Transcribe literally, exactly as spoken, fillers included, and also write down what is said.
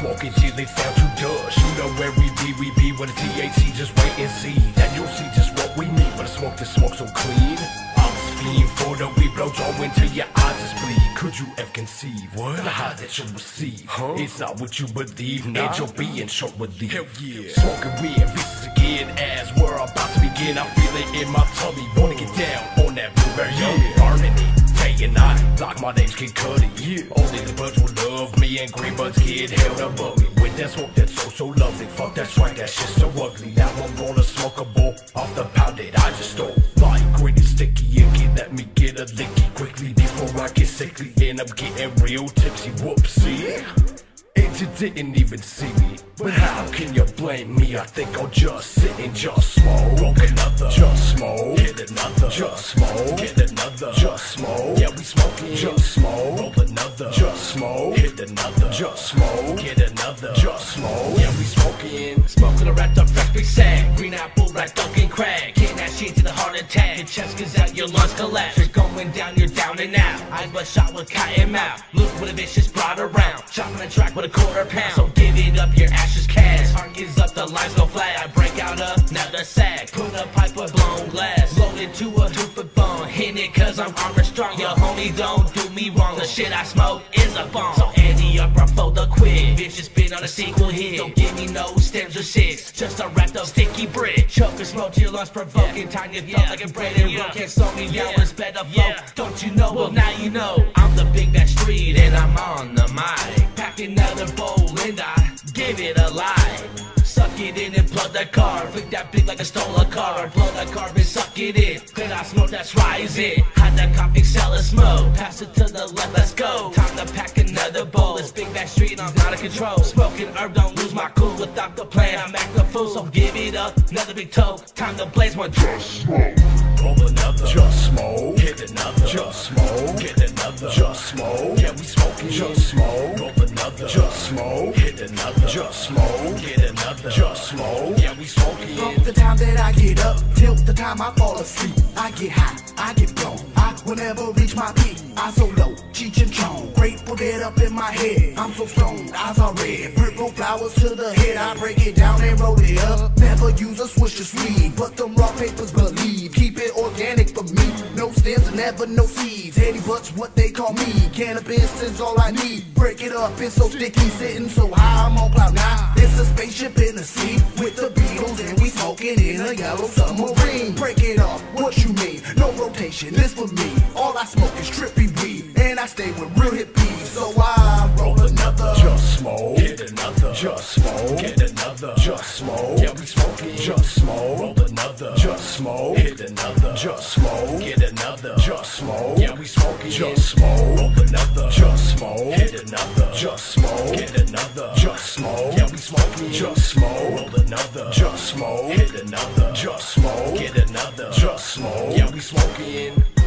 smoking till it sound too dust. You know where we be, we be with the T H C, just wait and see. Then you'll see just what we mean when the smoke, the smoke so clean. I was fiend for the weed, blow draw into your eyes just bleed. Could you ever conceive what? The high that you receive? Huh? It's not what you believe, nah. And you'll be in short relief. Hell yeah. Smoking weed and vicious again as we're about to begin. I feel it in my tummy, wanna get down on that blueberry. Yeah. Burning it day and night, like my name's Kid Cudi. Yeah. Only the buds will love me and green buds get held above me. With that smoke that's so, so lovely. Fuck that's right, that shit's so ugly. Now I'm gonna smoke a bowl off the pound that I just stole. Like green and sticky icky, let me get a licky quickly before I get sickly. And I'm getting real tipsy, whoopsie. And you didn't even see me, but how can you blame me? I think I'll just sit and just smoke. Roll another, just smoke. Hit another, just smoke. Hit another, just smoke. Yeah, we smoking, just smoke. Roll another, just smoke. Hit another, just smoke. Get another, just smoke. Yeah, we smoking. Smoking a wrapped up fresh big sack. Green apple, red dunkin' crack. Hitting that shit to the heart attack. Your chest goes out, your lungs collapse. You're going down, you're down and out. Eyes but shot with cotton mouth. Look with a vicious brought around. Chopping a track with a quarter pound. So give it up, your ashes cast. Heart is up, the lines go flat. I break out another sack. Put a pipe with blown glass. Loaded to a two-foot bone. Hit it cause I'm armor strong. Yo homie, don't do me wrong. The shit I smoke is a bomb. So ante up, I fold the quid. Vicious spin on a sequel hit. Don't give me no stems or six. Just a wrapped up sticky brick. Choke and smoke to your lungs provoking. Yeah. Tiny thought yeah. like a braid and yeah. Can't slow me down yeah. with better flow. Yeah. Don't you know? Well now you know. I'm the big bad street and I'm on the mic. Pack another bowl and I give it a lie. Suck it in and plug that car. Flick that big like I stole a car. Or blow that carbon, suck it in. Clear out smoke, that's rising. Hide that coffee, sell a smoke. Pass it to the left, let's go. Time to pack another bowl. It's big bad street, I'm out of control. Smoking herb, don't lose my cool. Without the plan, I'm acting a fool. So give it up, another big toke. Time to blaze one. Just smoke. Roll another, just smoke. Hit another, just smoke. Get another, just smoke. Yeah, we smoking, just smoke. Roll another, just smoke. Hit another, just smoke. Get another, just smoke. Yeah, we smoking. From the time that I get up till the time I fall asleep, I get high, I get blown. I will never reach my peak. I so low, Cheech and Chong. Grateful dead up in my head. I'm so strong, eyes are red. Purple flowers to the head. I break it down and roll it up. Never use a switch to sleeve, but them raw papers believe. Keep it organic for me. No stems and never no seeds. Heady butts, what they call me. Cannabis is all I need. Break it up, it's so sticky, sitting so high, I'm on cloud nine. It's a spaceship in the sea with the Beatles, and we smoking in a yellow submarine. Break it up, what you mean? No rotation, this for me. All I smoke is trippy weed, and I stay with real hippies. So I roll another, just smoke. Hit another, just smoke. Get another, just smoke. Yeah, we smoking, just smoke. Roll another, just smoke. Hit another, just smoke. Get another, just smoke. Yeah, we smoking, just smoke. Roll another, just smoke. Hit another, just smoke. Get another, just smoke. Yeah, we smoking, just smoke. Roll another, just smoke. Hit another, just smoke. Get another, just smoke. Yeah, we smoking.